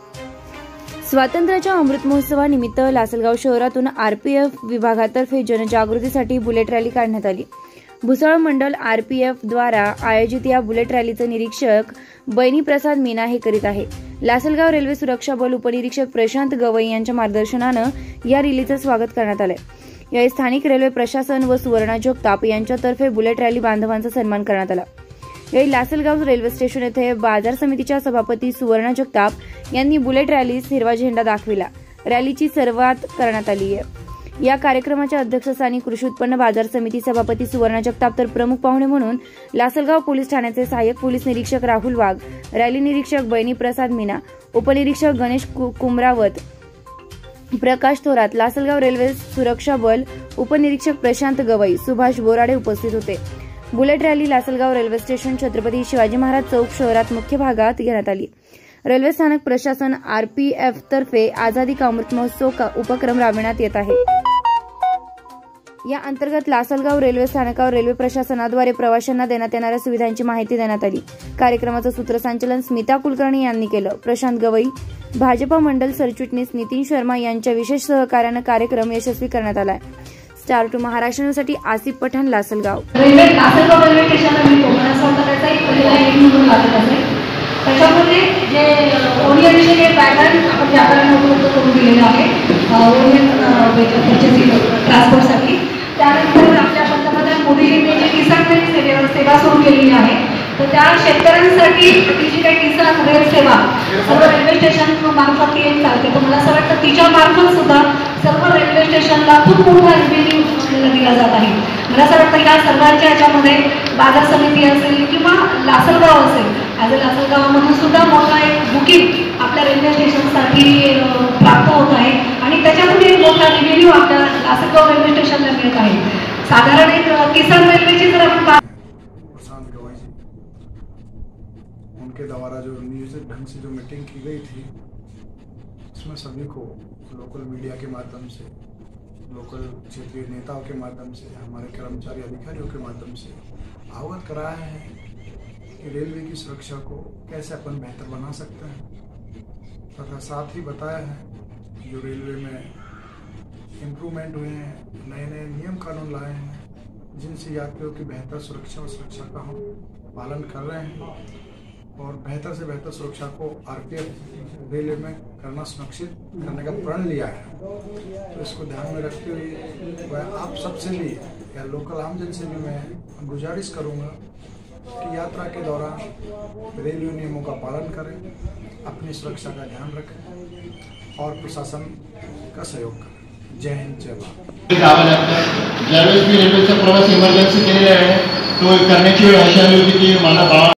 स्वातंत्र्याच्या अमृत महोत्सवानिमित्त लासलगाव शहरातून आरपीएफ विभागातर्फे जनजागृतीसाठी बुलेट रॅली काढण्यात आली। भुसावळ मंडल आरपीएफ द्वारा आयोजित या बुलेट रॅलीचं निरीक्षक बहिनी प्रसाद मीना हे करीत आहे। लासलगाव रेल्वे सुरक्षा बल उपनिरीक्षक प्रशांत गवई यांच्या मार्गदर्शनानं या रॅलीचं स्वागत करण्यात आलंय। यावेळी स्थानिक रेल्वे प्रशासन व सुवर्णा जगताप यांच्यातर्फे बुलेट रॅली बांधवांचा सन्मान करण्यात आला। यावेळी लासलगाव रेल्वे स्टेशन येथे बाजार समितीच्या सभापती सुवर्णा जगताप यांनी बुलेट रॅलीस हिरवा झेंडा दाखविला। रॅलीची सुरुवात करण्यात आली आहे। या कार्यक्रमाच्या अध्यक्षस्थानी कृषी उत्पन्न बाजार समिती सभापती सुवर्णा जगताप तर प्रमुख पाहुणे म्हणून लासलगाव पोलीस ठाण्याचे सहाय्यक पोलीस निरीक्षक राहुल वाघ, रॅली निरीक्षक बहिनी प्रसाद मीना, उपनिरीक्षक गणेश कुमरावत, प्रकाश थोरात, लासलगाव रेल्वे सुरक्षा बल उपनिरीक्षक प्रशांत गवई, सुभाष बोराडे उपस्थित होते। Bullet rally Lasalgaon railway station Chhatrapati Shivaji Maharaj चौक शहरात मुख्य भागात घेण्यात आली। रेल्वे स्थानक प्रशासन आरपीएफ तर्फे आझादी का अमृत महोत्सव उपक्रम राबविण्यात येत आहे। या अंतर्गत लासलगाव रेल्वे स्थानकावर रेल्वे प्रशासनाद्वारे प्रवाशांना देण्यात येणाऱ्या सुविधांची माहिती देण्यात आली। कार्यक्रमाचं सूत्रसंचालन स्मिता कुलकर्णी यांनी केलं। प्रशांत गवई, भाजपा मंडल सरचिटणीस नितीन शर्मा यांच्या विशेष सहकार्याने कार्यक्रम यशस्वी करण्यात आलाय। स्टार टू महाराष्ट्र न्यूजसाठी आसिफ पठाण, लासलगाव। लासलगाव रेल्वे स्टेशनला मी कोकणाचा एक पहिला एक म्हणून लागत असेल। त्याच्यामध्ये जे ओरिएंटेशन हे पॅटर्न आपण व्यापाऱ्यांना उपलब्ध करून दिलेलं आहे पर्चेसिंग ट्रान्सपोर्टसाठी। त्यानंतर आपल्या पंतप्रधान मोदीजींनी जे किसान रेल सेवा सुरू केलेली आहे, तर त्या शेतकऱ्यांसाठी ती जी काही किसान रेल सेवा सर्व रेल्वे स्टेशन मार्फत ती चालते। तर मला असं वाटतं तिच्या मार्फत सुद्धा सर्व रेल्वे स्टेशनला खूप मोठा रेव्हेन्यू दिला जात आहे। मला असं वाटतं या सर्वांच्या याच्यामध्ये बाजार समिती असेल किंवा लासलगाव असेल, ॲज अ लासलगावामधून सुद्धा मोठा एक बुकिंग आपल्या रेल्वे स्टेशनसाठी प्राप्त होत आहे आणि त्याच्यातून एक मोठा रेव्हेन्यू आपल्या लासलगाव रेल्वे स्टेशनला मिळत आहे। साधारण एक किसान रेल्वेची जर आपण उनके द्वारा जो नियोजित ढंग से जो मीटिंग की गई थी, उसमें सभी को लोकल मीडिया के माध्यम से, लोकल क्षेत्रीय नेताओं के माध्यम से, हमारे कर्मचारी अधिकारियों के माध्यम से अवगत कराया है कि रेलवे की सुरक्षा को कैसे अपन बेहतर बना सकते हैं, तथा साथ ही बताया है कि जो रेलवे में इम्प्रूवमेंट हुए हैं, नए नए नियम कानून लाए हैं, जिनसे यात्रियों की बेहतर सुरक्षा और सुरक्षा का हम पालन कर रहे हैं और बेहतर से बेहतर सुरक्षा को आरपीएफ रेलवे में करना सुनिश्चित करने का प्रण लिया है। तो इसको ध्यान में रखते हुए वह आप सबसे भी या लोकल आमजन से भी मैं गुजारिश करूंगा कि यात्रा के दौरान रेलवे नियमों का पालन करें, अपनी सुरक्षा का ध्यान रखें और प्रशासन का सहयोग करें। जय हिंद, जय भारत। ज्यावेळेस मी रेल्वेचा प्रवास इमर्जन्सी केलेला आहे तो करण्याची वेळ अशी आली होती की मला